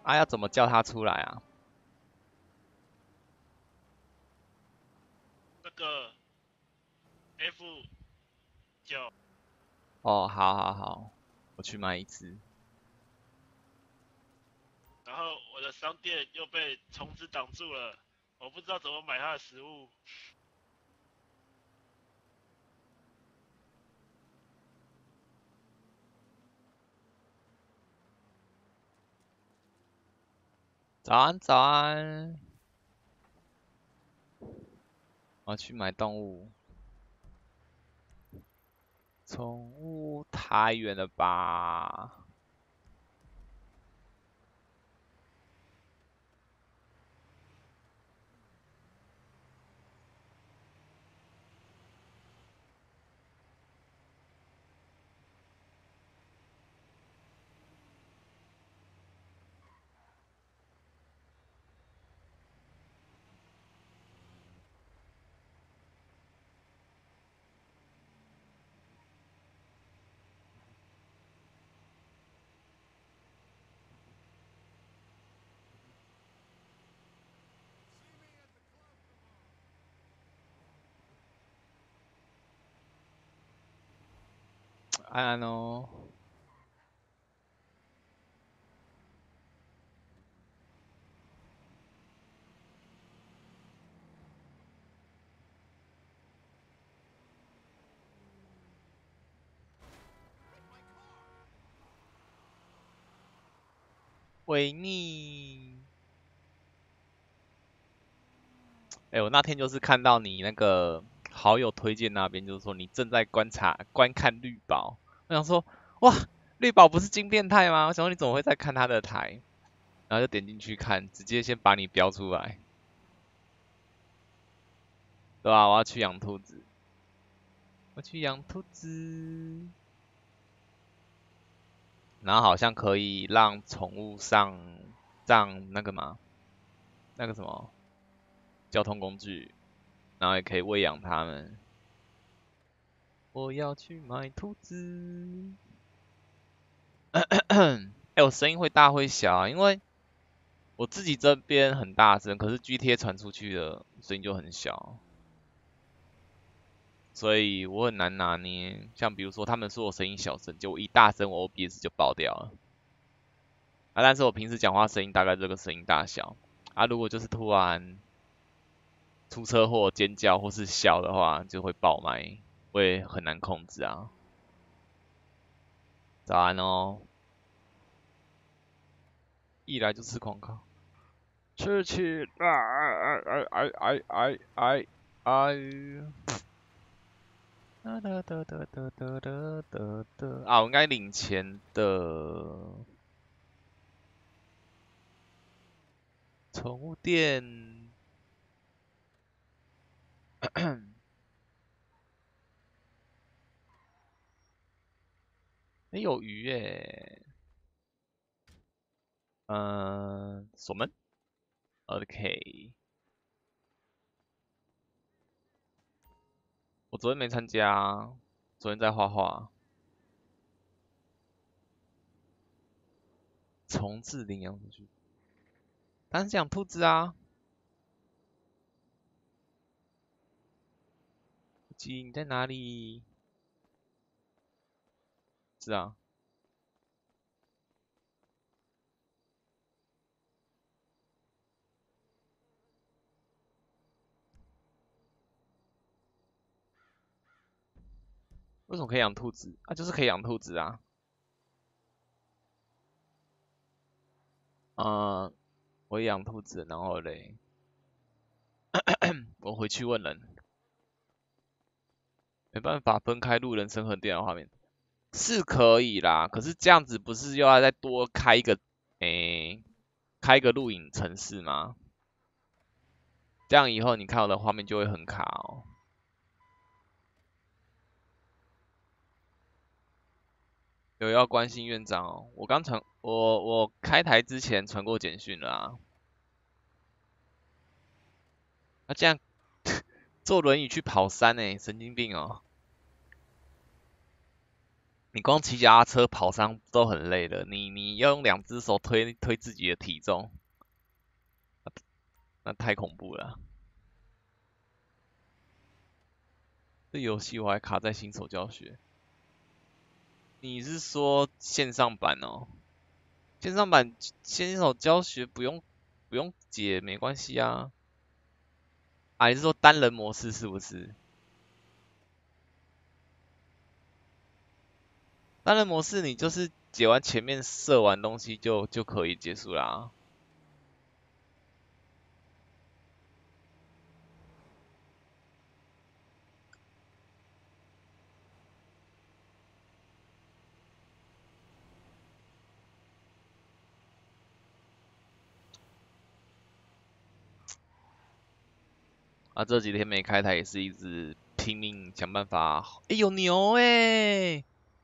啊，要怎么叫它出来啊？ 那个 F9， 哦，好好好，我去买一只。 然后我的商店又被虫子挡住了，我不知道怎么买它的食物。 早安，早安，我要去买动物。宠物太远了吧？安安哦。维尼，哎，我那天就是看到你那个好友推荐那边，就是说你正在观看绿宝。我想说，哇，绿宝不是金变态吗？我想说你怎么会在看他的台？然后就点进去看，直接先把你标出来，对吧？我要去养兔子，我去养兔子，然后好像可以让宠物上那个嘛，那个什么交通工具，然后也可以喂养它们。我要去买兔子。哎，我声音会大会小啊，因为我自己这边很大声，可是 GTA 传出去的声音就很小，所以我很难拿捏。像比如说他们说我声音小声，就我一大声，我 OBS 就爆掉了。啊，但是我平时讲话声音大概这个声音大小。啊，如果就是突然出车祸尖叫或是笑的话，就会爆麦，会很难控制啊。早安哦，一来就吃广告，吃起来，哒哒哒哒哒哒哒哒哒啊！我应该领钱的。宠物店，没有鱼耶。锁门，OK。我昨天没参加啊，昨天在画画。重置领养出去，但是养兔子啊。鸡你在哪里？是啊，为什么可以养兔子？啊，就是可以养兔子啊。呃，我养兔子，然后嘞，我回去问人，没办法分开路人身和电脑画面，是可以啦。可是这样子不是又要再多开一个，诶、开一个录影程式吗？这样以后你看我的画面就会很卡哦。有要关心院长哦，我刚传，我开台之前传过简讯了啊。那这样坐轮椅去跑山神经病哦。 你光骑脚踏车跑山都很累了，你要用2只手推自己的体重，那太恐怖了。这游戏我还卡在新手教学。你是说线上版哦？线上版新手教学不用解，没关系啊。啊，你是说单人模式是不是？单人模式你就是解完前面射完东西就可以结束啦。啊，这几天没开台也是一直拼命想办法。哎，有牛哎！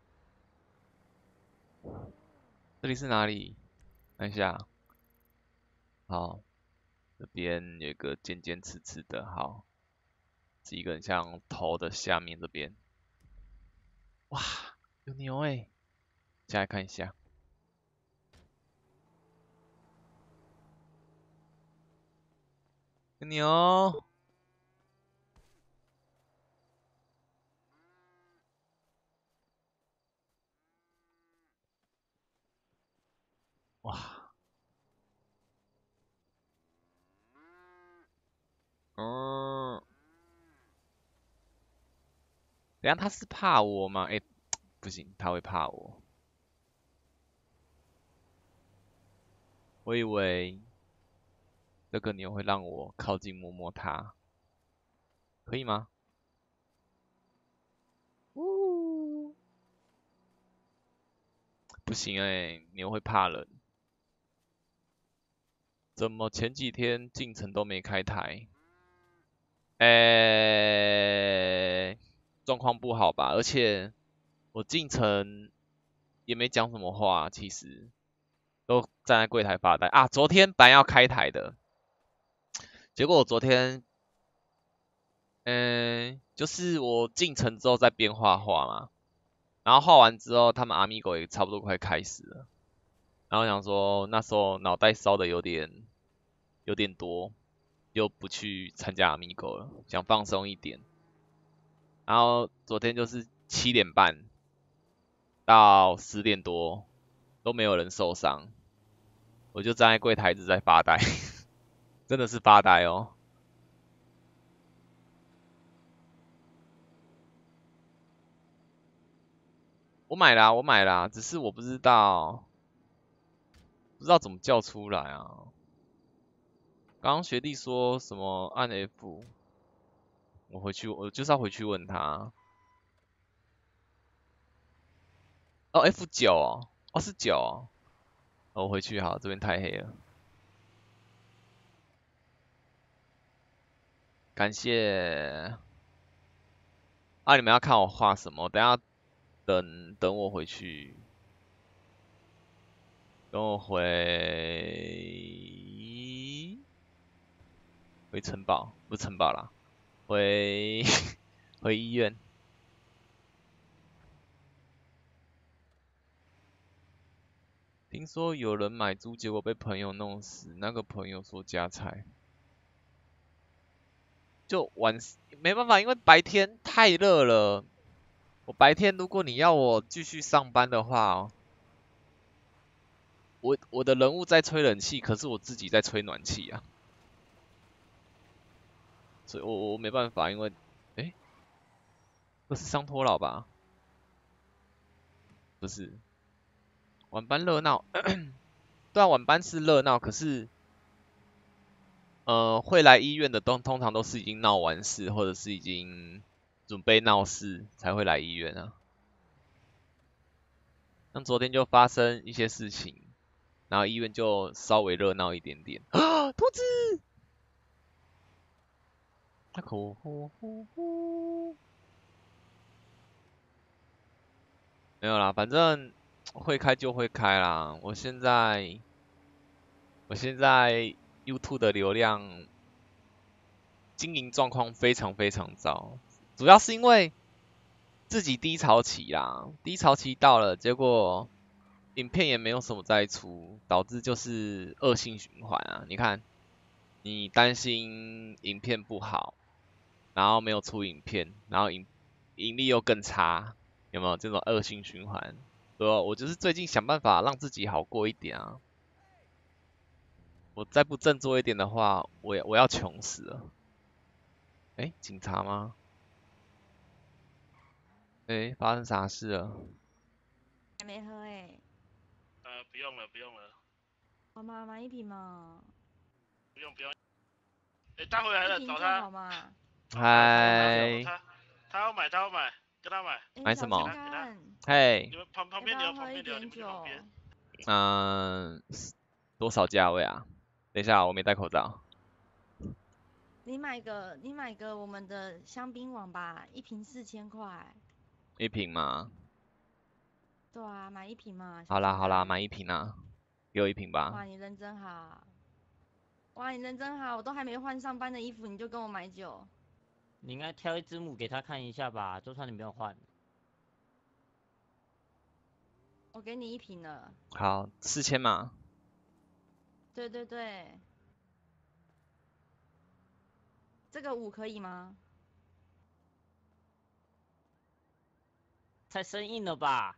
这里是哪里？看一下。好，这边有一个尖尖刺刺的，好，是一个很像头的下面这边。哇，有牛哎！下来看一下。有牛。哇，嗯，等下他是怕我吗？哎，不行，他会怕我。我以为这个牛会让我靠近摸摸它，可以吗？呜，不行哎，牛会怕人。怎么前几天进城都没开台？状况不好吧？而且我进城也没讲什么话，其实都站在柜台发呆啊。昨天本来要开台的，结果我昨天就是我进城之后在边画画嘛，然后画完之后，他们阿米狗也差不多快开始了，然后想说那时候脑袋烧的有点多，又不去参加阿米狗了，想放松一点。然后昨天就是7点半到10点多都没有人受伤，我就站在柜台一直在发呆，真的是发呆哦。我买啦，只是我不知道怎么叫出来啊。刚刚学弟说什么按 F，我就是要回去问他。哦，F9哦，哦是9哦，哦我回去好，这边太黑了。感谢。啊，你们要看我画什么？等一下等我回去，等我回城堡，不是城堡啦，回回医院。听说有人买猪，结果被朋友弄死，那个朋友说加菜，就没办法，因为白天太热了。我白天如果你要我继续上班的话哦，我的人物在吹冷气，可是我自己在吹暖气啊，所以我没办法，因为诶，不是上托老吧？不是，晚班热闹，对啊，晚班是热闹，可是会来医院的通常都是已经闹完事，或者是已经准备闹事才会来医院啊。像昨天就发生一些事情，然后医院就稍微热闹一点点。啊，兔子！它口呼呼呼。没有啦，反正会开就会开啦。我现在 YouTube 的流量经营状况非常非常糟，主要是因为自己低潮期啦，低潮期到了，结果影片也没有什么再出，导致就是恶性循环啊。你看，你担心影片不好，然后没有出影片，然后盈利又更差，有没有这种恶性循环？对吧？我就是最近想办法让自己好过一点啊。我再不振作一点的话，我要穷死了。哎，警察吗？哎，发生啥事了？ 还没喝哎、 不用了，不用了， 好吗？买一瓶嘛， 不用不用。他回来了， 一瓶就找他， 好嘛。 找他， 嗨， 他要买，他要买，跟他买， 哎、小心买什么？ 给他， 肝， 嘿， 你们要不要喝旁边聊，你一点酒？ 们去旁边。 嗯，多少价位啊？等一下，我没戴口罩。 你买个我们的香槟网吧，一瓶4000块。 一瓶吗？ 对啊，买一瓶嘛，小好啦好啦， 心肝。 买一瓶啊，给我一瓶吧。 哇，你人真好。哇，你人真好，我都还没换上班的衣服，你就跟我买酒。 你应该挑一支母给他看一下吧，就算你没有换。 我给你一瓶了。 好，4000嘛。 对对对，这个5可以吗？ 太生硬了吧？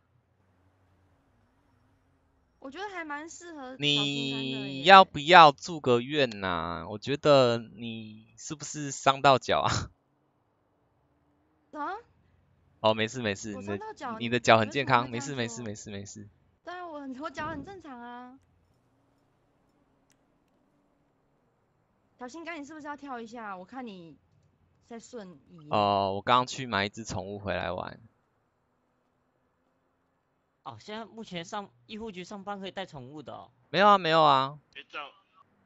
我觉得还蛮适合小心肝的你要耶。 不要住个院呐、我觉得你是不是伤到脚啊？ 啊？ 哦，没事没事， 我你的伤到脚， 你的脚你很健康， 为什么会这没事没事样说？ 没事没事。 对啊，我脚很正常啊。小心肝，你是不是要跳一下？我看你在瞬移耶。 哦，我刚刚去买一只宠物回来玩。 哦，现在目前上医护局上班可以带宠物的哦。 没有啊没有啊， 这样，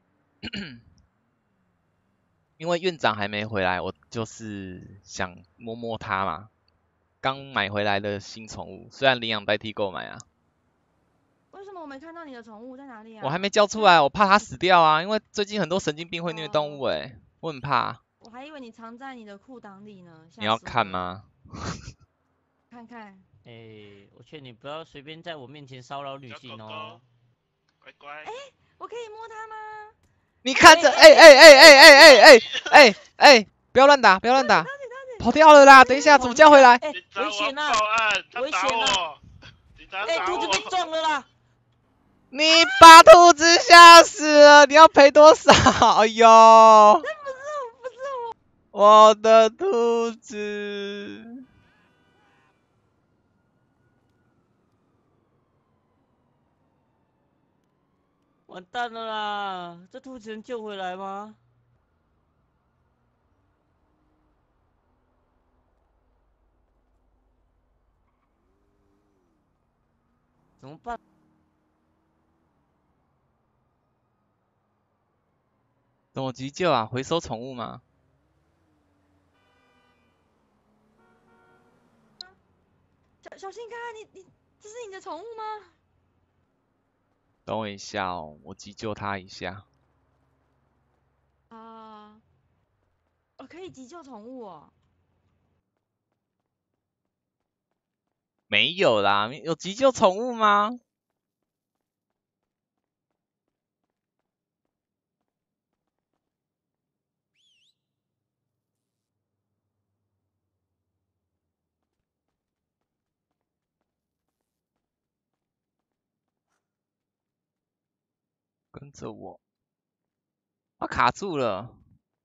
因为院长还没回来，我就是想摸摸它嘛。刚买回来的新宠物，虽然领养代替购买啊， 为什么我没看到你的宠物在哪里啊？ 我还没交出来，我怕它死掉啊。因为最近很多神经病会虐动物， 哦， 我很怕。 我还以为你藏在你的裤裆里呢， 你要吓死我了。 看吗？ 看看， 我劝你不要随便在我面前骚扰女小狗性哦。 狗，乖乖。 我可以摸它吗？ 你看着，不要乱打，不要乱打，跑掉了啦！等一下，怎么叫回来？ 哎， 警察， 危险啊！ 我要报案，他打危险啊！ 我，警察哎， 打兔子被我。 撞了啦！ 你把兔子吓死了，你要赔多少？哎呦， 不是我的兔子！ 完蛋了啦！这兔子能救回来吗？怎么办？ 怎么急救啊？回收宠物吗？ 小心肝，这是你的宠物吗？ 等我一下哦，我急救它一下。 啊、我可以急救宠物哦。 没有啦，有急救宠物吗？跟着我，它卡住了。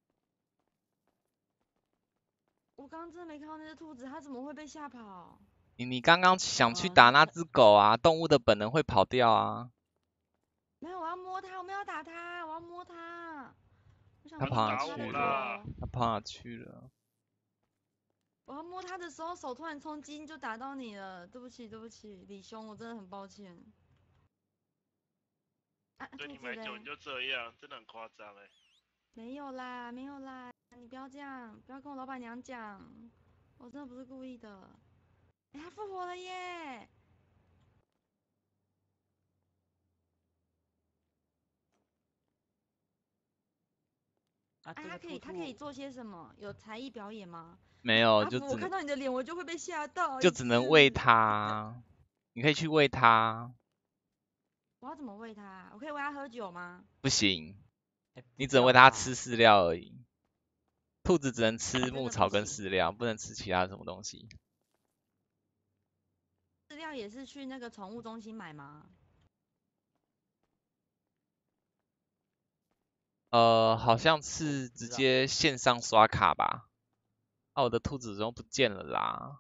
我刚刚真的没看到那只兔子，它怎么会被吓跑？ 你刚刚想去哦， 打那只狗啊？动物的本能会跑掉啊。 没有，我要摸它，我没有打它，我要摸它。我想它摸跑哪去摸它的了？ 头。 它跑哪去了？ 我要摸它的时候，手突然冲击就打到你了，对不起，对不起，李兄，我真的很抱歉。啊，兔子对你买酒嘞你？就这样，真的很夸张哎。 没有啦，没有啦，你不要这样，不要跟我老板娘讲，我真的不是故意的。哎，它复活了耶！ 啊，这个他可以兔做些什么？有才艺表演吗？ 没有， 阿福，我看到你的脸，我就会被吓到。 就只能喂它。 它。你可以去喂它。 我要怎么喂它？我可以喂它喝酒吗？ 不行， 哎你只能喂它不要吧吃饲料而已。兔子只能吃真牧草的不行。 跟饲料，不能吃其他什么东西。 饲料也是去那个宠物中心买吗？ 好像我是直不知道。 接线上刷卡吧。啊，我的兔子怎么不见了啦？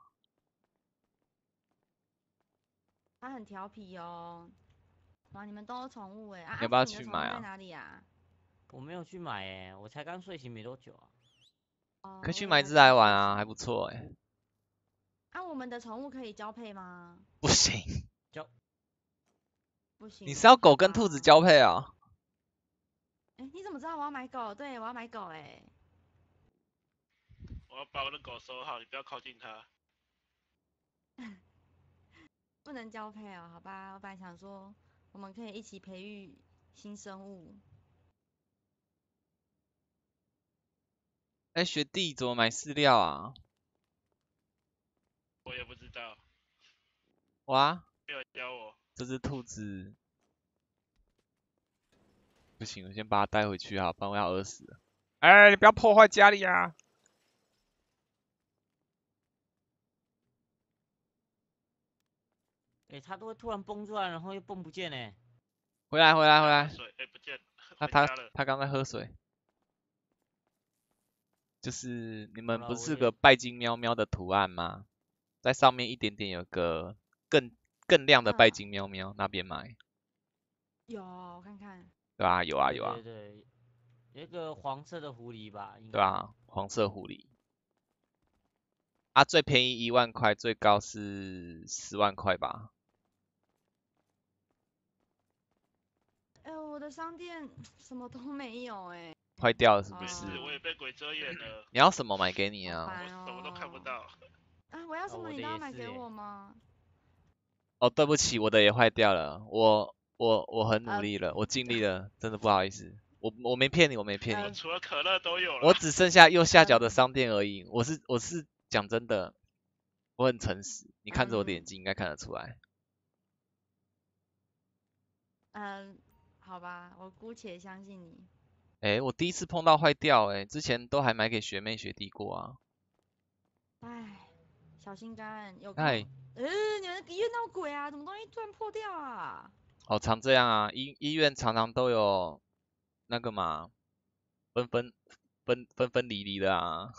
它很调皮哦。哇，你们都有宠物哎！啊， 你要不要阿福，你的去买啊？ 宠物在哪里啊？ 我没有去买哎，我才刚睡醒没多久啊。 可以哦，我去买一只也才刚来玩啊，还睡醒。 不错哎。 啊，我们的宠物可以交配吗？ 不行， 交不行， 你是要好狗跟兔子吧。 交配啊？ 哎，你怎么知道我要买狗？对，我要买狗哎。 我要把我的狗收好，你不要靠近它。 不能交配哦，好吧。我本来想说，我们可以一起培育新生物。 哎，学弟怎么买饲料啊？ 我也不知道， 哇， 没有教我。 这只兔子不行，我先把它带回去啊，不然我要饿死了。哎，你不要破坏家里啊！ 哎，它都会突然蹦出来，然后又蹦不见呢。 回来，回来，回来！ 水，哎，不见， 他他回家了。 他刚在喝水。就是你好了， 们不我也是个拜金喵喵的图案吗？在上面一点点有个更亮的拜嗯， 金喵喵，那边买， 有，我看看。 对吧？有啊对有啊， 对对，有一个黄色的狐狸吧，应该。 对吧？黄色狐狸啊，最便宜1万块，最高是10万块吧？ 哎，我的商店什么都没有哎。 坏掉了是不没事， 是？ 我也被鬼遮眼了， 你要什么买给你好啊？ 烦我什么都看不哦。 到。 啊，我要什么我的你都要买给也是哎。 我吗？ 哦，对不起，我的也坏掉了，我很努呃力了，我尽力了，真的不好意思，我没骗你，我没骗我你， 除了可乐都有我了。 只剩下右下角的商店而已，我是讲真的，我很诚实，你看着我的眼嗯睛应该看得出来。 嗯，好吧，我姑且相信你。 哎，我第一次碰到坏掉，哎，之前都还买给学妹学弟过啊。 唉，小心肝，有空。 哎， 你们医院闹鬼啊？什么东西突然破掉啊？ 好常这样啊，医院常常都有那个嘛，分分分离离的啊。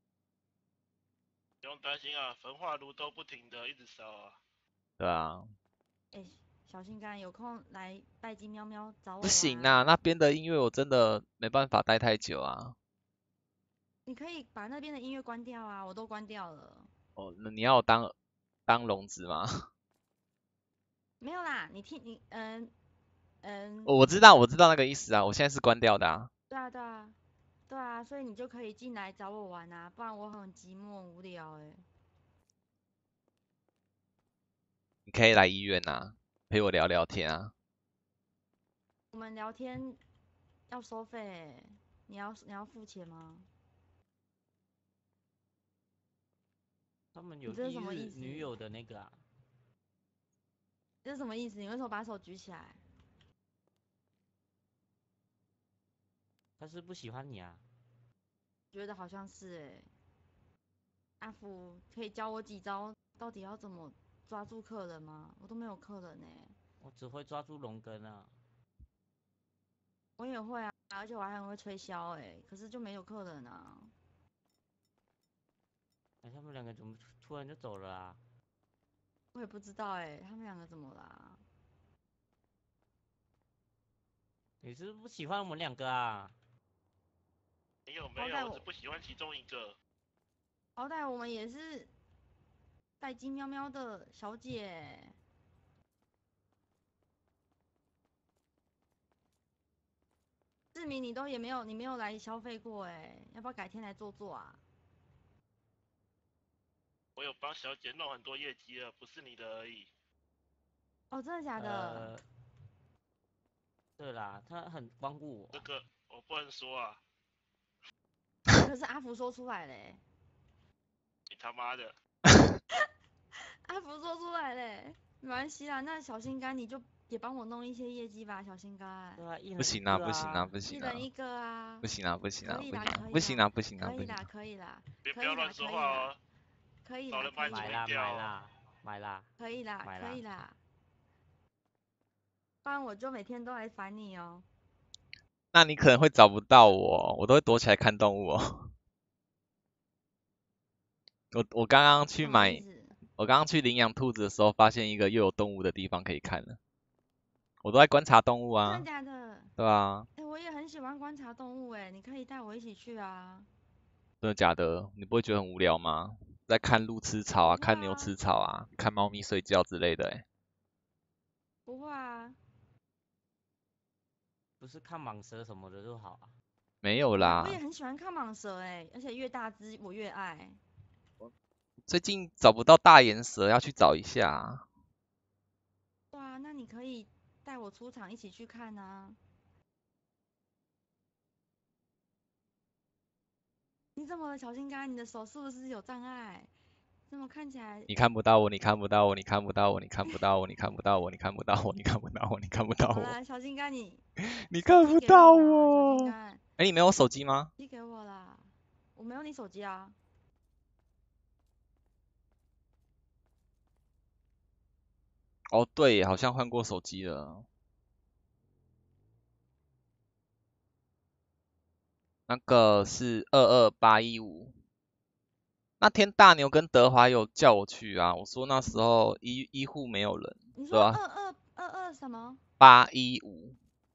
不用担心啊，焚化炉都不停的一直烧啊。 对啊， 哎，小心肝，有空来拜金喵喵找我不玩行啊， 啊！ 那边的音乐我真的没办法待太久啊。 你可以把那边的音乐关掉啊，我都关掉了。 哦，那你要我当聋子吗？ 没有啦，你听你我知道那个意思啊，我现在是关掉的啊。 对啊对啊对啊，所以你就可以进来找我玩啊，不然我很寂寞无聊哎。 你可以来医院啊，陪我聊聊天啊。 我们聊天要收费欸，你要付钱吗？ 他们有你这是一日什么意思？ 女友的那个啊。 这是什么意思？你为什么把手举起来？ 他是不喜欢你啊。 觉得好像是哎。阿福可以教我几招，到底要怎么抓住客人吗？我都没有客人哎。 我只会抓住龙根啊。 我也会啊，而且我还很会吹箫哎，可是就没有客人啊。 哎，他们两个怎么突然就走了啊？ 我也不知道哎，他们两个怎么啦？ 你是不是不喜欢我们两个啊？ 没有没有， 好歹我我只不喜欢其中一个。 好歹我们也是拜金喵喵的小姐。志明，你没有来消费过哎，要不要改天来坐坐啊？ 我有帮小姐弄很多业绩了，不是你的而已。 哦，真的假的？ 对啦，他很光顾我啊。 这个我不能说啊。 可是阿福说出来嘞， 你他妈的！ 阿福说出来嘞，没关系啦，那小心肝你就也帮我弄一些业绩吧，小心肝。 对啊，一人不行啊， 一个不行啊， 啊， 不行啊， 一人一个啊不，行啊，不行啊， 可以啦， 不行啊， 可以不行啊， 啦， 不行啊， 可以啦， 不行啊。 可以啦， 别可以啦， 不要乱说可以啦， 话哦， 可以啦， 老人把你可以啦， 买啦处理掉哦。 买啦买啦， 可以啦， 买啦可以啦，不然我就每天都来烦你哦。 那你可能会找不到我，我都会躲起来看动物哦。我刚刚去什么买意思？ 我刚刚去领养兔子的时候，发现一个又有动物的地方可以看了。我都在观察动物真的啊， 假的？ 对啊， 哎，我也很喜欢观察动物哎，你可以带我一起去啊。 真的假的？你不会觉得很无聊吗？在看鹿吃草啊， 不会看牛啊， 吃草啊，看猫咪睡觉之类的、欸。 不会啊， 不是看蟒蛇什么的就好啊。 没有我也啦， 很喜欢看蟒蛇哎，而且越大只我越爱。 最近找不到大眼蛇，要去找一下啊。 对啊，那你可以带我出场一起去看啊。你怎么了，小心肝？你的手是不是有障碍？怎么看起来？ 你看不到我，你看不到我，你看不到我，你看不到我，你看不到我，你看不到我，你看不到我，你看不到我， 好啦，小心肝你你看手机给不到我啦，小心我。 肝， 哎，你没有手机吗？ 手机给我啦。我没有你手机啊。 哦，对耶，好像换过手机了。那个是22815。那天大牛跟德华有叫我去啊，我说那时候医护没有人， 你说对吧 2222什么？ ？815。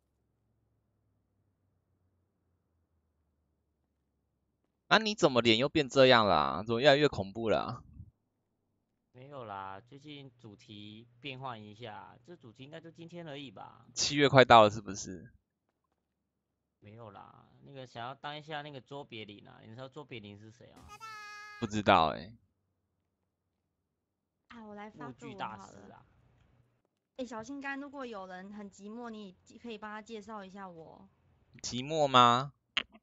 那你怎么脸又变这样啦？怎么越来越恐怖了？ 没有啦，最近主题变换一下，这主题应该就今天而已吧？ 7月快到了是不是？ 没有啦，那个想要当一下那个卓别林啊，你知道卓别林是谁啊？ 不知道哎、 啊，我来发陆作文剧大师好了。 啊。 哎，小心肝，如果有人很寂寞，你可以帮他介绍一下我。 寂寞吗？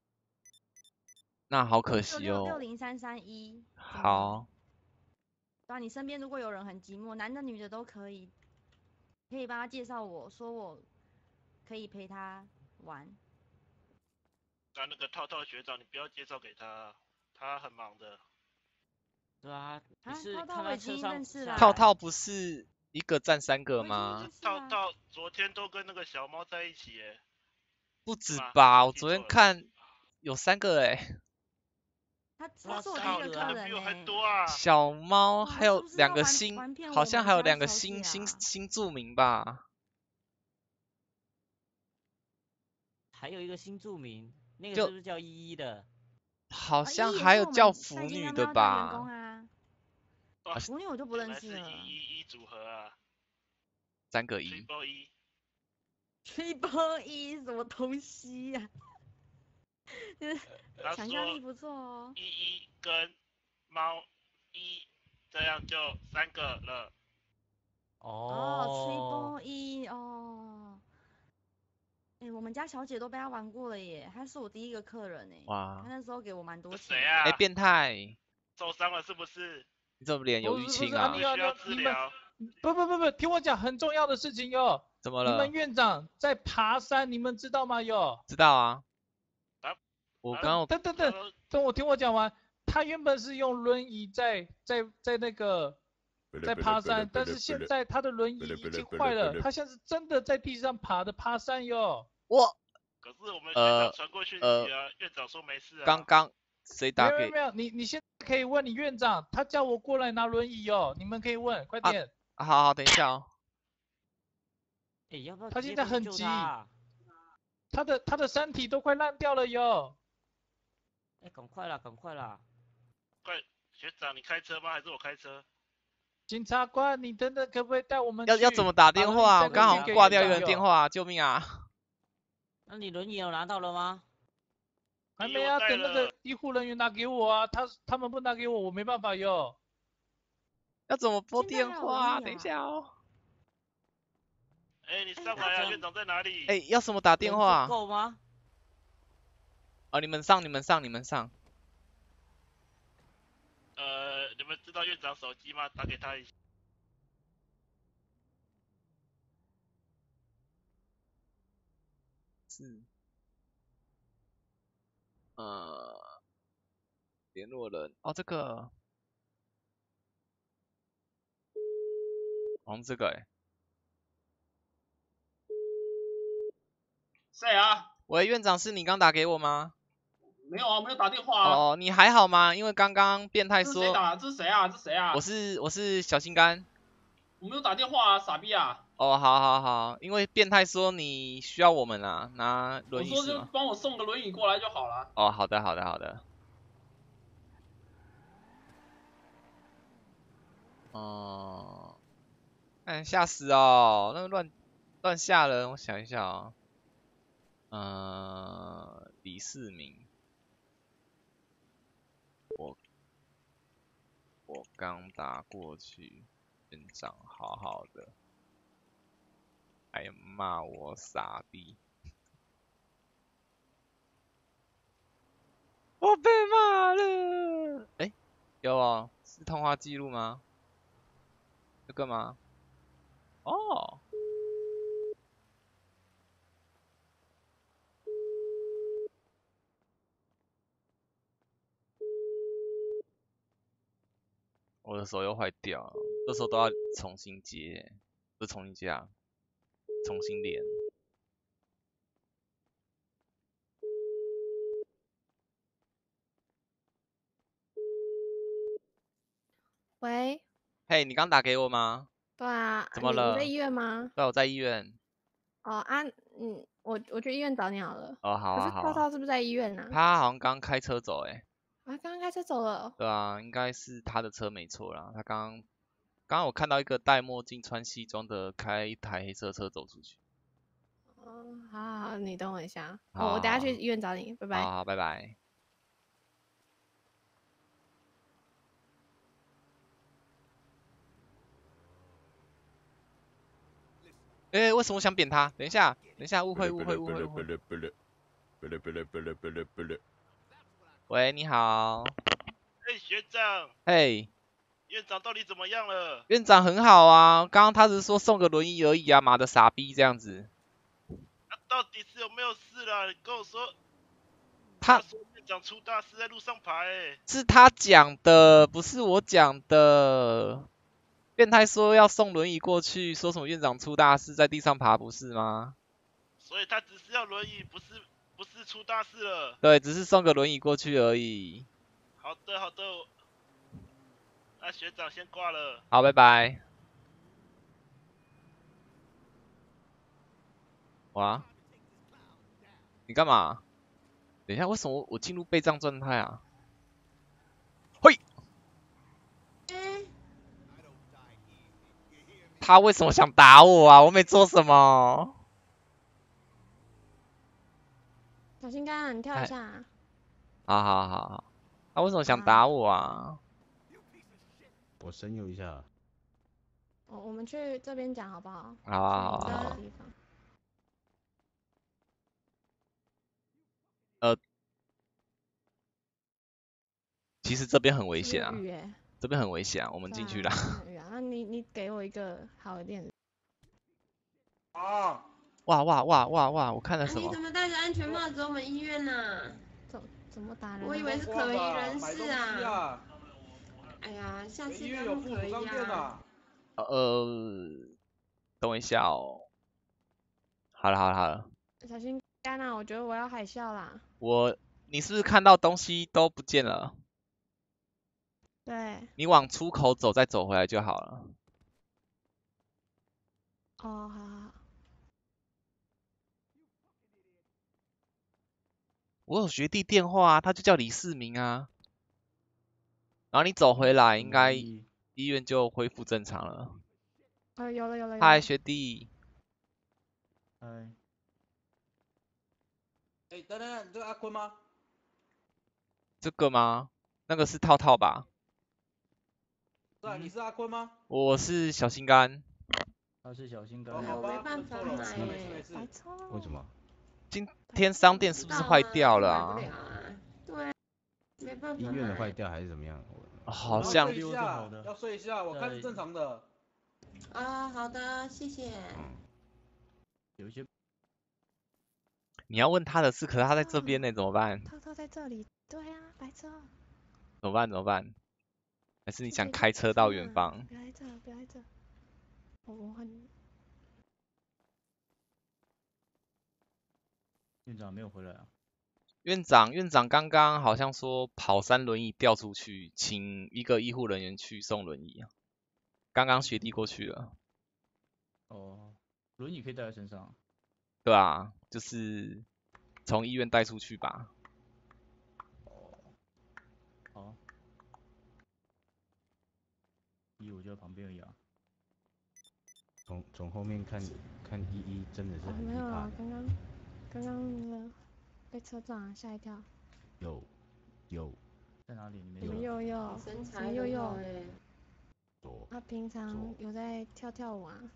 那好可惜哦。 60331。 好， 对啊，你身边如果有人很寂寞，男的女的都可以，可以帮他介绍我，说我可以陪他玩。 那个套套学长，你不要介绍给他，他很忙的。 对啊，你啊， 是看涛涛我已他车上经认识下啦。 套套不是一个占3个我已经吗认？识啦。 套套昨天都跟那个小猫在一起耶， 不止是吗吧？我昨我记错了天看有3个哎、 他哇是我第塞一个客人那比我还呢。 多啊！ 小猫哇还有是不是要 2个新玩骗， 好我们家像还有2个小新姐啊新住民吧？ 还有一个新住民，那个就是不是叫依依的？ 好啊依依也像还有是我们叫腐赛金喵女的喵的员工吧？ 啊。 哇腐女我就不原来是认识了。 一组合啊 3个1。 ，Triple E。 Triple E 什么东西呀、 他想象力说不错哦。 一跟猫一，这样就3个了。 哦，Triple E 哦。哎、我们家小姐都被他玩过了耶，她是我第一个客人哎。 哇她那时候给我蛮多钱。 这谁？啊？ 哎、变态！ 受伤了是不是？ 你怎么脸有不是不淤青啊是啊你？ 需要治疗。 不，听我讲很重要的事情哟。 怎么了你们？院长在爬山，你们知道吗？哟， 知道啊。 啊啊我刚刚等我听我讲完。他原本是用轮椅在那个在爬山，但是现在他的轮椅已经坏了，他现在是真的在地上爬山哟。 我可是我们院长传过讯息啊，院长说没事啊。 刚刚谁打给？ 没有，你现在可以问你院长，他叫我过来拿轮椅哟，你们可以问，快点。 好，等一下哦。 哎，要不要他直接现在很急过去救他啊？ 他的身体都快烂掉了哟。 哎，赶快啦，赶快啦！ 快，学长你开车吗？还是我开车？ 检察官，你等等可不可以带我们要怎么打电话？我刚好给挂掉一个人人电话，救命啊！ 那你轮椅有拿到了吗？ 还没啊， 我带等那个了医护人员拿给我啊，他们不拿给我，我没办法哟。 要怎么拨电现在还有话？ 轮椅啊等一下哦。 哎，你上来啊，院长在哪里？ 哎，要什么打电人数话？ 够吗？ 哦，你们上。 你们知道院长手机吗？打给他一下。 是，联络人哦，这个，好像这个哎， 谁啊？ 喂，院长是你刚打给我吗？ 没有啊，没有打电话啊。 哦，你还好吗？因为刚刚变态说， 这是谁打？这是谁啊？这是谁啊？ 我是小心肝。 我没有打电话啊，傻逼啊！ 哦，好，因为变态说你需要我们啊，拿我说就轮椅是吗？ 帮我送个轮椅过来就好了。 哦，好的。哦，吓死哦，那个乱吓人，我想一下哦，李世民，我刚打过去，院长好好的，还骂我傻逼，我被骂了，哎，有哦，是通话记录吗？这个吗？哦。我的手又坏掉了，这时候都要重新接，不是重新接啊，重新连。 喂， 嘿，你刚打给我吗？ 对啊， 怎么了？ 你在医院吗？ 对，我在医院。 哦啊，我去医院找你好了。 哦，好可是啊，好啊。 涛涛是不是在医院呢？ 他好像刚开车走，欸， 啊，刚刚开车走了。 对啊，应该是他的车没错啦。他刚刚我看到一个戴墨镜、穿西装的开一台黑色车走出去。 哦，好，你等我一下。 好， 我等下去医院找你，拜拜。 好，拜拜。哎，为什么想扁他？等一下，误会。喂，你好。 哎，学长。 嘿。 院长到底怎么样了？ 院长很好啊，刚刚他只是说送个轮椅而已啊，妈的傻逼这样子。 到底是有没有事啦？你跟我说。 他说院长出大事在路上爬， 是他讲的，不是我讲的。变态说要送轮椅过去，说什么院长出大事在地上爬，不是吗？ 所以他只是要轮椅，不是出大事了。 对，只是送个轮椅过去而已。 好的，那学长先挂了。 好，拜拜。哇，你干嘛？等一下，为什么我进入备战状态啊？嘿，他为什么想打我啊？我没做什么。 小心肝，你跳一下。 好。他为什么想打我啊？ 我声优一下。 我们去这边讲好不好？ 好。其实这边很危险啊，这边很危险啊，我们进去啦。 那你给我一个好一点的。 啊！ 哇！我看了什么？ 你怎么戴着安全帽走我们医院呢？ 怎么打人？ 我以为是可疑人士啊。哎呀，下次不要那么可疑啊。 等我一下哦。好了。 小心肝啊！我觉得我要海啸啦。 你是不是看到东西都不见了？ 对。 你往出口走，再走回来就好了。 哦，好。 我有学弟电话啊，他就叫李世民啊。然后你走回来，应该医院就恢复正常了。 有了。 嗨，学弟。 嗨。哎，等，你这个阿坤吗？ 这个吗？那个是套套吧？ 是啊，你是阿坤吗？ 我是小心肝。 他是小心肝。 我没办法买耶。 为什么？ 今天商店是不是坏掉了啊？ 对，没办法。 医院的坏掉还是怎么样？ 好像要睡一下，我看是正常的。 啊，好的，谢谢。 有一些。 你要问他的事，可是他在这边呢，怎么办？ 偷偷在这里，对啊，白痴。 怎么办？怎么办？还是你想开车到远方？ 不要在这，不要在这。我很。 院长没有回来啊？ 院长刚刚好像说跑3轮椅掉出去，请一个医护人员去送轮椅啊。刚刚学弟过去了。 哦，轮椅可以带在身上。 对啊，就是从医院带出去吧。 哦，好。我就在旁边而已啊。 从后面看依依真的是很没有啊， 害怕的。 刚刚那个被车撞，吓一跳。 有。 在哪里？ 你们有。 身材有哎。 他平常有在跳舞啊？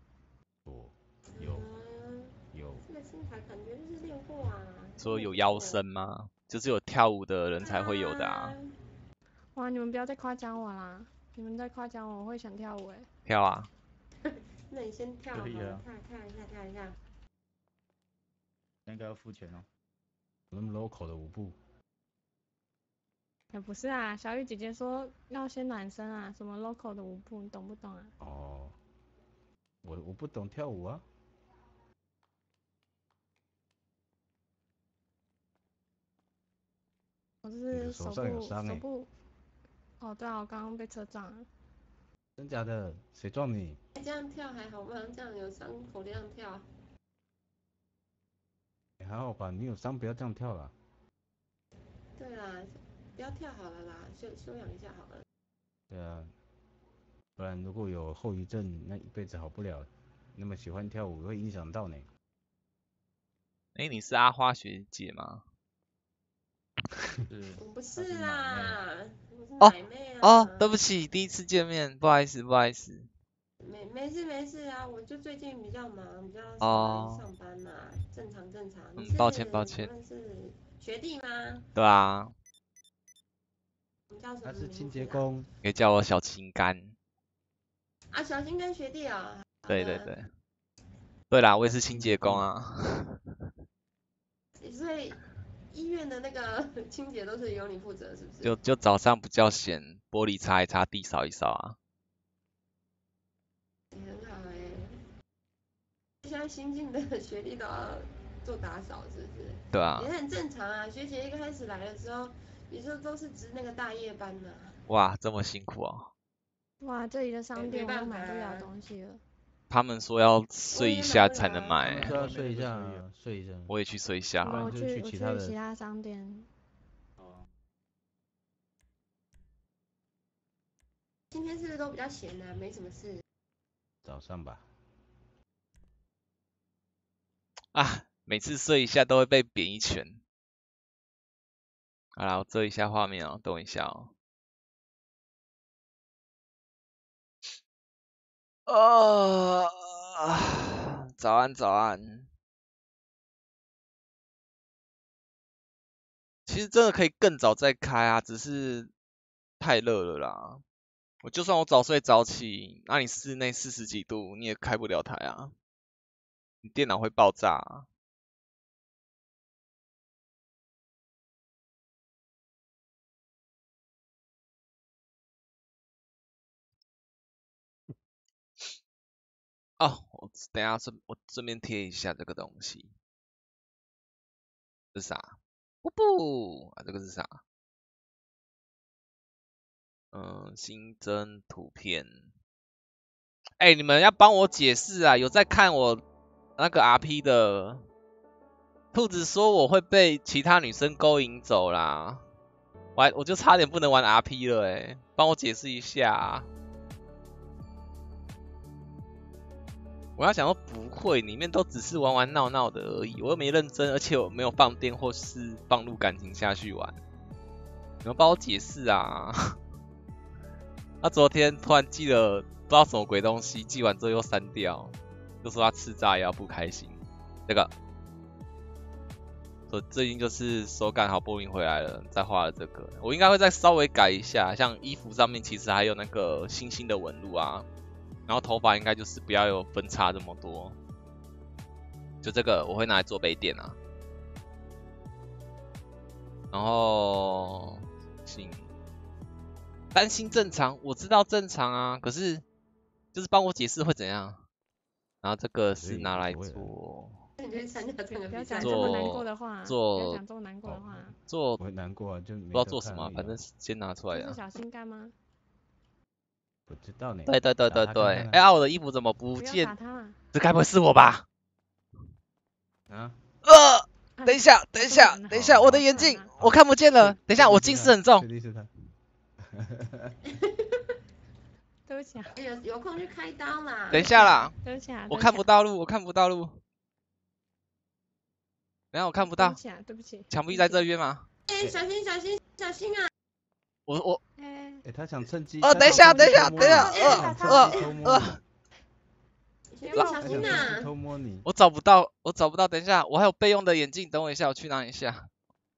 有。 这个身材感觉就是练过啊。 说有腰身吗？就是有跳舞的人才会有的啊。 哇，你们不要再夸奖我啦！你们再夸奖我会想跳舞哎。 跳啊！ 那你先跳好了，跳一下。 应该要付钱哦。 那么 local 的舞步。 不是啊，小雨姐姐说要先暖身啊，什么 local 的舞步，你懂不懂啊？ 哦，我不懂跳舞啊。 我是手上有伤部。哦，对啊，我刚刚被车撞了。 真假的？谁撞你？ 这样跳还好吗？这样有伤口这样跳。 还好吧，你有伤不要这样跳啦。 对啦，不要跳好了啦，休养一下好了。 对啊，不然如果有后遗症，那一辈子好不了。那么喜欢跳舞会影响到呢。 你是阿花学姐吗？ 我不是啦，我是奶妹啊。 对不起，第一次见面，不好意思。 没事啊，我就最近比较忙，比较少上班啦，正常。 抱歉。 你是学弟吗？ 对啊。 你叫什么名字啊？ 他是清洁工。 可以叫我小青柑。 啊，小青柑学弟啊。 对。对啦，我也是清洁工啊。 所以医院的那个清洁都是由你负责，是不是？ 就早上比较闲，玻璃擦一擦，地扫一扫啊。 很好哎。现在新进的学弟都要做打扫，是不是？ 对啊。 也很正常啊，学姐一开始来的时候，也就都是值那个大夜班的。 哇，这么辛苦哦。 哇，这里的商店我都买不了东西了。 他们说要睡一下才能买。 要睡一下。 我也去睡一下。 我去其他商店。 今天是不是都比较闲啊？没什么事。 早上吧。 啊，每次睡一下都会被扁一拳。好啦，我遮一下画面哦，等我一下哦。早安。其实真的可以更早再开啊，只是太热了啦。就算我早睡早起，那你室内40几度，你也开不了台啊，你电脑会爆炸啊。我等一下我顺便贴一下这个东西。这是啥？不啊，这个是啥？新增图片。你们要帮我解释啊！有在看我那个 RP 的兔子说我会被其他女生勾引走啦，我就差点不能玩 RP 了帮我解释一下啊。我要想说不会，里面都只是玩玩闹闹的而已，我又没认真，而且我没有放电或是放入感情下去玩。你们帮我解释啊！他昨天突然寄了不知道什么鬼东西，寄完之后又删掉，就说他吃炸药不开心。这个我最近就是手感好不容易回来了，再画了这个，我应该会再稍微改一下，像衣服上面其实还有那个星星的纹路啊，然后头发应该就是不要有分叉这么多，就这个我会拿来做杯垫啊，然后行，担心正常，我知道正常啊，可是就是帮我解释会怎样，然后这个是拿来做。 你去参加这个不要比赛， 讲这么难过的话，不要讲这么难过的话。 做我会难过啊，就不知道做什么，反正先拿出来啊。 这是小心肝吗？ 不知道呢。 对，哎呀，我的衣服怎么不见？这该不会是我吧？ 啊？ 等一下，我的眼镜我看不见了。等一下，我近视很重。 确定是他。 对不起啊。 有空去开刀啦。 等一下啦。 对不起啊。 我看不到路。等下我看不到。 对不起。 墙壁在这边吗？ 哎，小心啊！ 我。 哎，他想趁机。 等一下。 小心啊！ 偷摸你。 我找不到。等一下，我还有备用的眼镜，等我一下，我去拿一下。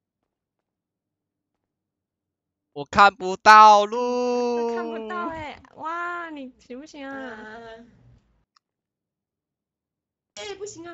我看不到路。 看不到哎，哇，你行不行啊？ 哎，不行。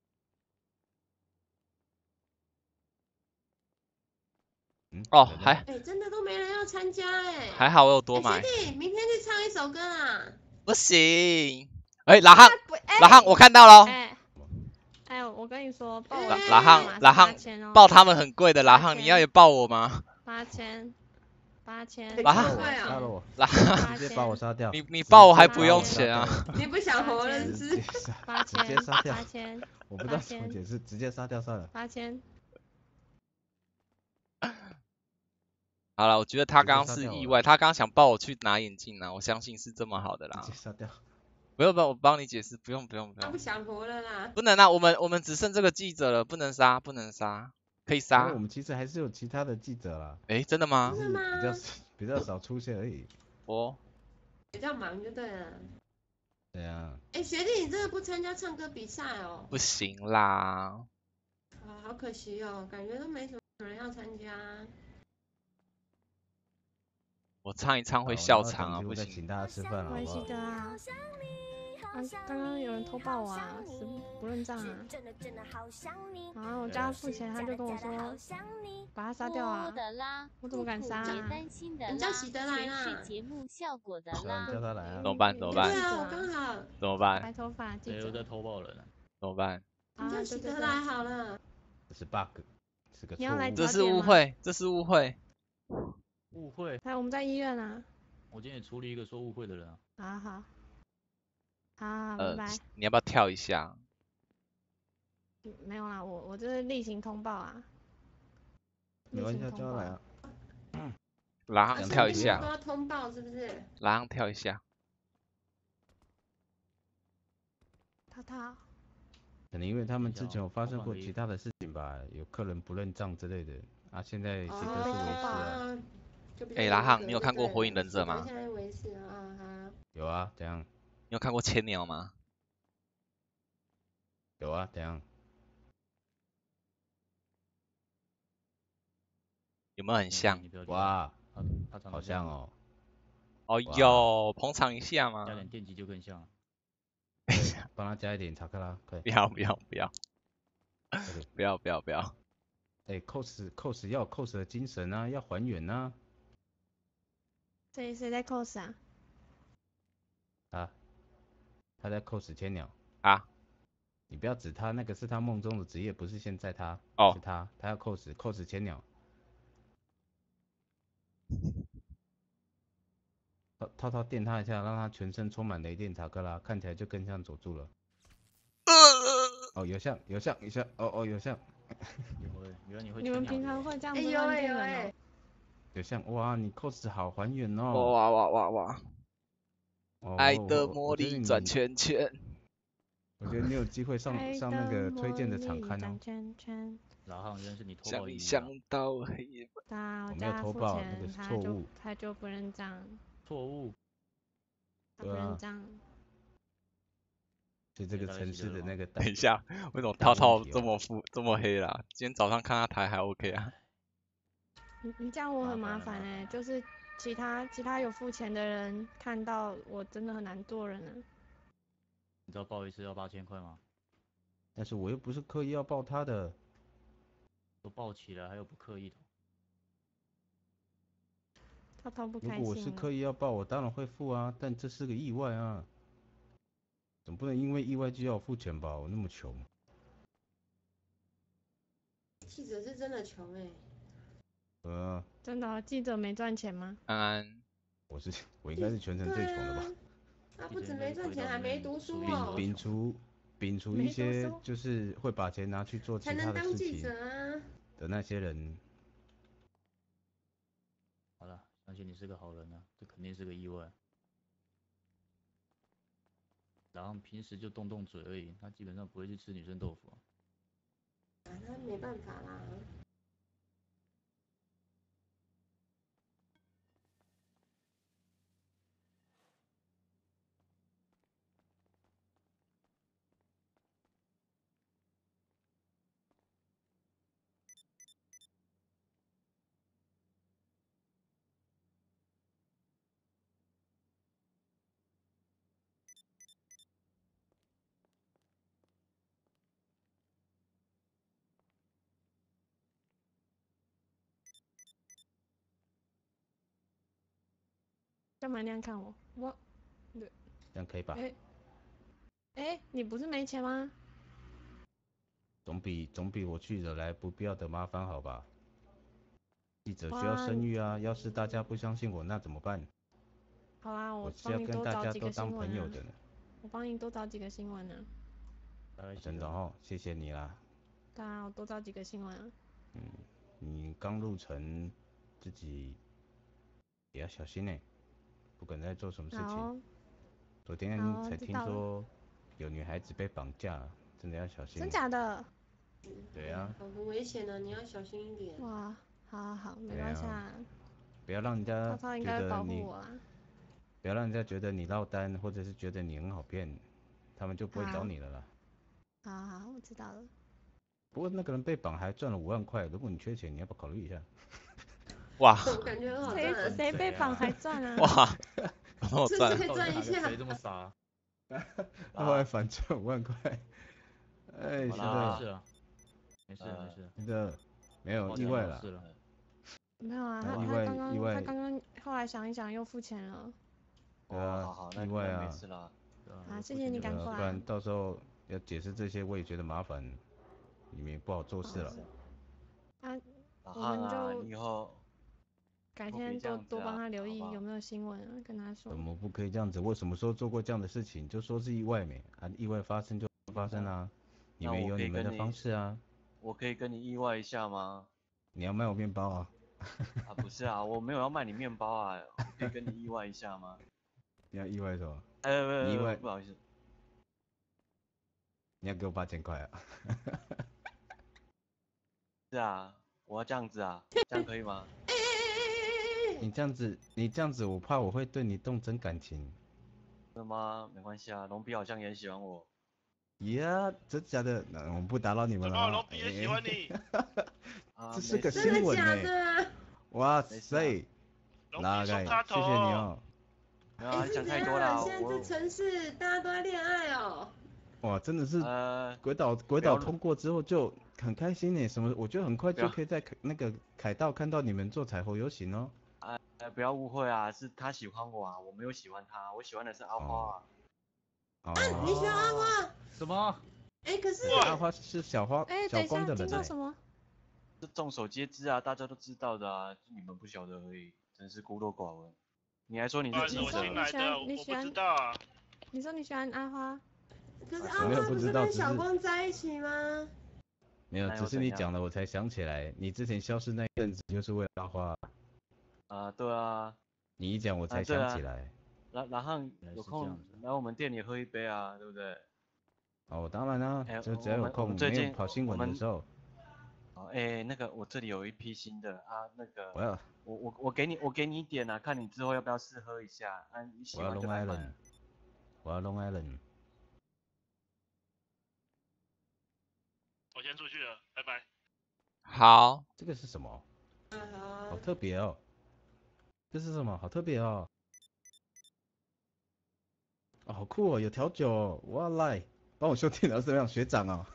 哦，还真的都没人要参加哎， 还好我有多买。 学弟，明天去唱一首歌啊！ 不行，拉汉，我看到了。 我跟你说， 拉汉，报他们很贵的拉汉，你要也报我吗 ？8000。 拉汉， 直接把我杀掉。 你报我还不用钱啊？ 你不想活了是？ 直接杀掉。我不知道怎么解释，直接杀掉算了。 8000。 好了，我觉得他刚刚是意外，他刚刚想抱我去拿眼镜啊，我相信是这么好的啦。 直接杀掉。 不用，我帮你解释，不用。 他不想活了啦。 不能啊，我们只剩这个记者了，不能杀，可以杀。 我们其实还是有其他的记者啦。 真的吗？ 真的吗？ 比较少出现而已。 比较忙就对了。 对啊。 学弟，你真的不参加唱歌比赛哦？ 不行啦。 好可惜哦，感觉都没什么人要参加。 我唱一唱会笑场啊，不行。 请大家吃饭了，好不好？ 的啊。刚刚有人偷报我啊，死不认账啊。然后我叫他付钱，他就跟我说把他杀掉啊。我怎么敢杀啊？ 你叫喜德来啦。 叫他来啊。 怎么办？ 对啊，我刚好。 怎么办？ 白头发记者。 又在偷报人了。 怎么办？ 你叫喜德来好了。 这是 bug， 是个错误。 这是误会。 误会。 我们在医院啊。 我今天也处理一个说误会的人啊。 好，拜拜。 你要不要跳一下？ 没有啦，我这是例行通报啊。 没关系，叫他来啊。 拉汉跳一下。 要通报是不是？ 拉汉跳一下。 他。 可能因为他们之前有发生过其他的事情吧，有客人不认账之类的啊，现在喜德是维士啊。 拉汉，你有看过《火影忍者》吗？ 有啊，怎样？ 你有看过千鸟吗？ 有啊，怎样？ 有没有很像？ 哇，好像哦。 哦哟，捧场一下嘛。 加点电击就更像了。 帮他加一点查克拉，可以。 不要。 cos 要有 cos 的精神啊，要还原啊。 谁在 cos 啊？ 他在 cos 千鸟。 啊？ 你不要指他，那个是他梦中的职业，不是现在他。是他要 cos 千鸟。套电他一下，让他全身充满雷电查克拉，看起来就更像佐助了。有像，有像。 你们平常会这样子乱电人吗？ 有像，哇，你 cos 好还原哦。 哇。爱的魔力转圈圈。 我觉得你有机会上那个推荐的场看哦。 老汉，原来是你偷报想到黑夜。 我没有偷报，那个是错误。 他就不认账。 错误。 他不认账。 是这个城市的那个。 等一下，为什么涛涛这么黑啦？今天早上看他台还 OK 啊。 你这样我很麻烦哎，就是其他有付钱的人看到我真的很难做人啊。 你知道报一次要8000块吗？ 但是我又不是刻意要报他的。 都报齐了，还有不刻意的。 涛不开心。 如果我是刻意要报，我当然会付啊，但这是个意外啊。总不能因为意外就要我付钱吧？我那么穷。 记者是真的穷哎。 真的，记者没赚钱吗？ 安安， 我应该是全城最穷的吧？ 他不止没赚钱，还没读书哦。 摒除一些就是会把钱拿去做其他的事情的那些人。 好了，相信你是个好人啊，这肯定是个意外。然后平时就动动嘴而已，他基本上不会去吃女生豆腐啊。 那没办法啦。 干嘛那样看我？ 这样可以吧？ 你不是没钱吗？ 总比我去惹来不必要的麻烦好吧？记者需要声誉啊，要是大家不相信我，那怎么办？ 好啊， 我是要跟大家都当朋友的呢。 我帮你多找几个新闻呢。 真的哦，谢谢你啦。 当然，我多找几个新闻啊。 你刚入城，自己也要小心呢，不管在做什么事情。昨天才听说有女孩子被绑架，真的要小心。 真假的？ 对啊。 很危险的，你要小心一点。 哇，好，没关系啊。 不要让人家涛应该会保护我啦。 不要让人家觉得你落单，或者是觉得你很好骗，他们就不会找你了啦。 好，我知道了。 不过那个人被绑还赚了5万块，如果你缺钱，你要不要考虑一下？ 哇， 我感觉很好赚。 谁被绑还赚啊？ 哇，好赚！可以赚一下。 谁这么傻？ 他后来反赚5万块。哎，是的。 没事。 是的，没有意外了。 没有啊，他刚刚后来想一想又付钱了。 对啊，意外啊。 没事啦。 谢谢你赶过来。 不然到时候要解释这些，我也觉得麻烦，你们也不好做事了。 我们就以后改天多帮他留意有没有新闻啊，跟他说。 怎么不可以这样子？我什么时候做过这样的事情？就说是意外没啊？意外发生就发生啦，你们有你们的方式啊。 我可以跟你意外一下吗？ 你要卖我面包啊？ 不是啊，我没有要卖你面包啊，可以跟你意外一下吗？ 你要意外什么？ 意外，不好意思。 你要给我8000块啊？ 是啊，我要这样子啊，这样可以吗？ 你这样子，我怕我会对你动真感情。 真的吗？没关系啊，龙比好像也很喜欢我。 呀，真假的？那我们不打扰你们了。 怎么龙比也喜欢你？ 这是个新闻呢。哇塞！拉盖，谢谢你哦。 没有啊，讲太多了。 现在这城市大家都在恋爱哦。 哇，真的是鬼岛通过之后就很开心呢。什么？我觉得很快就可以在那个凯道看到你们做彩虹游行哦。 不要误会啊，是他喜欢我啊，我没有喜欢他，我喜欢的是阿花啊。 你喜欢阿花？ 什么？ 可是阿花是小光的人呢。什么？ 这众所皆知啊，大家都知道的啊，就你们不晓得而已，真是孤陋寡闻。你还说你是记者？ 你喜欢？ 我不知道啊。 你说你喜欢阿花？ 可是阿花不是跟小光在一起吗？ 没有，只是你讲了我才想起来，你之前消失那一阵子就是为了阿花。 对啊。 你一讲我才想起来。 然后有空来我们店里喝一杯啊，对不对？ 当然啦，就只要有空，没有跑新闻的时候。 那个我这里有一批新的啊，那个我给你一点啊，看你之后要不要试喝一下啊，你喜欢就来买。 我要 Long Island。 先出去了，拜拜。 好， 这个是什么？ 好。 好特别哦。这是什么？好特别哦。哦，好酷哦，有调酒哦，哇来，帮我修电脑怎么样，学长哦？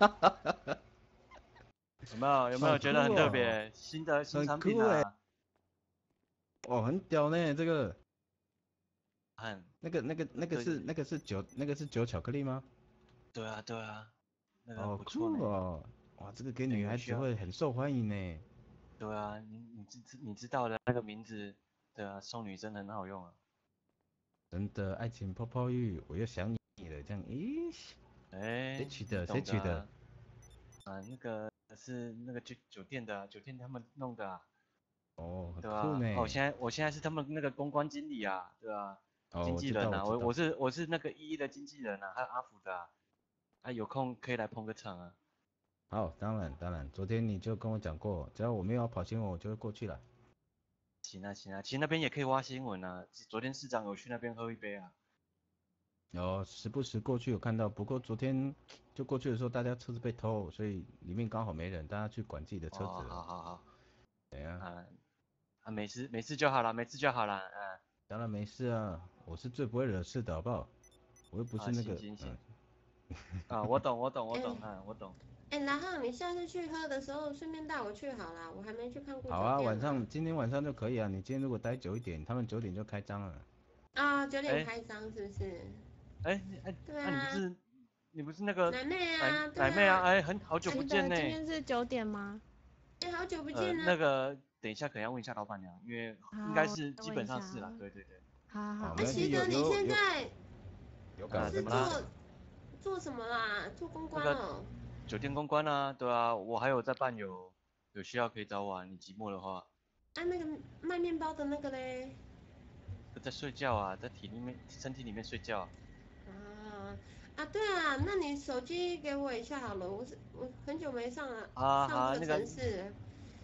有没有觉得很特别？新产品啊。 哦，很屌呢，这个。那个是酒巧克力吗？ 对啊，那个哦， 不错呢。 酷哦，哇，这个给女孩子会很受欢迎呢。 对啊，你知道的那个名字，对啊，送女生很好用啊。 真的，爱情泡泡浴，我又想你了，这样，咦？谁取的？谁取的？ 啊，那个是那个酒店的，酒店他们弄的啊。 哦，很对吧？ 酷呢。 我现在是他们那个公关经理啊，对吧？经纪人啊， 我是那个一的经纪人啊，还有阿福的啊，有空可以来捧个场啊。 好，当然，昨天你就跟我讲过，只要我没有跑新闻，我就会过去了。 行啊，其实那边也可以挖新闻啊。昨天市长有去那边喝一杯啊。 时不时过去有看到，不过昨天就过去的时候，大家车子被偷，所以里面刚好没人，大家去管自己的车子。 好。 怎样？ 没事就好了， 当然没事啊，我是最不会惹事的，好不好？我又不是那个。 行。我懂。 然后你下次去喝的时候，顺便带我去好了，我还没去看过。 好啊，今天晚上就可以啊。你今天如果待久一点，他们9点就开张了。 啊，9点开张是不是？ 对啊。你不是那个奶妹啊？ 奶妹啊，好久不见呢。 今天是9点吗？ 好久不见了。 那个等一下可能要问一下老板娘，因为应该是基本上是啦，对。 好。 习德，你现在是做什么啦？做公关哦。 酒店公关啊，对啊，我还有在办有需要可以找我啊，你寂寞的话。 那个卖面包的那个嘞？ 在睡觉啊，在身体里面睡觉。 对啊，那你手机给我一下好了，我很久没上了。 上这个城市。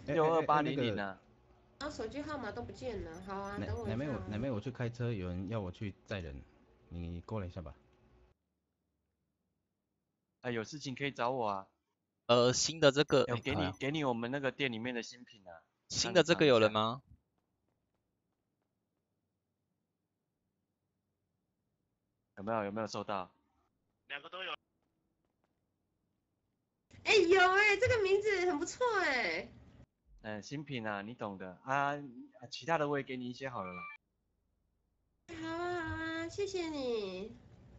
62800啊。 手机号码都不见了，好啊，等我一下。 奶妹，我去开车，有人要我去载人，你过来一下吧。 有事情可以找我啊。 新的这个， 给你我们那个店里面的新品啊。 新的这个有人吗？ 有没有收到 ？2个都有。 有这个名字很不错新品啊，你懂的啊。其他的我也给你一些好了啦。 好啊，谢谢你。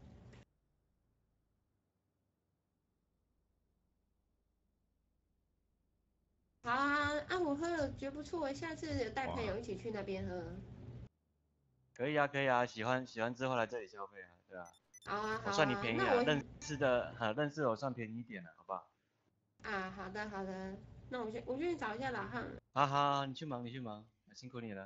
好啊，我喝了觉得不错，下次带朋友一起去那边喝。 可以啊，喜欢之后来这里消费啊，对啊。 好啊， 我算你便宜啊，认识我算便宜一点了，好不好？ 好的，那我去找一下老汉。 好，你去忙，辛苦你了。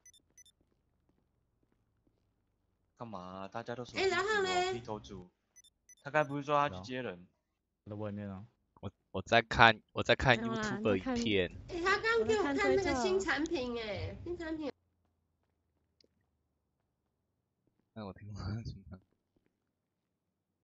干嘛？大家都说老汉嘞？ 低头族。他刚才不是说他去接人？ 在外面啊。 我在看 YouTube 影片。 他刚给我看那个新产品新产品。 那我听过什么？